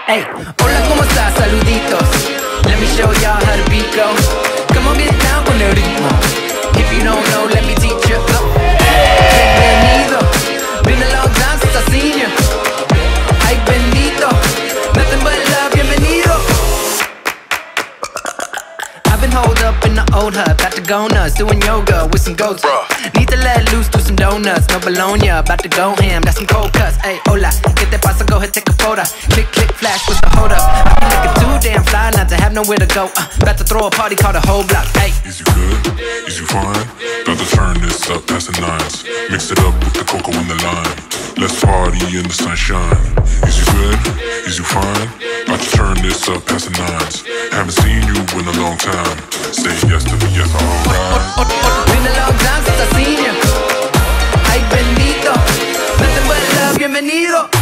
Hey, hola, ¿cómo estás? Saluditos. Let me show y'all how the beat go. Come on, get down con el ritmo. If you don't know, let me teach you. Bienvenido. Been a long time since I seen you. Ay, bendito. Nothing but love, bienvenido. I've been holed up in the old hut, about to go nuts, doing yoga with some goats. Need to let loose, do some donuts, no Bologna, about to go ham, got some cold cuts. Hey, hola, ¿qué te pasa? Go ahead, take a photo. Click, click, flash, what's the hold up? I be looking too damn fly not to have nowhere to go. About to throw a party, call the whole block. Hey, is you good? Is you fine? About to turn this up past the nines. Mix it up with the cocoa and the lime. Let's party in the sunshine. Is you good? Is you fine? About to turn this up past the nines. Haven't seen you in a long time. Say yes to me, yes, alright. Been a long time since I seen you. Ay, bendito. Nothing but love, bienvenido.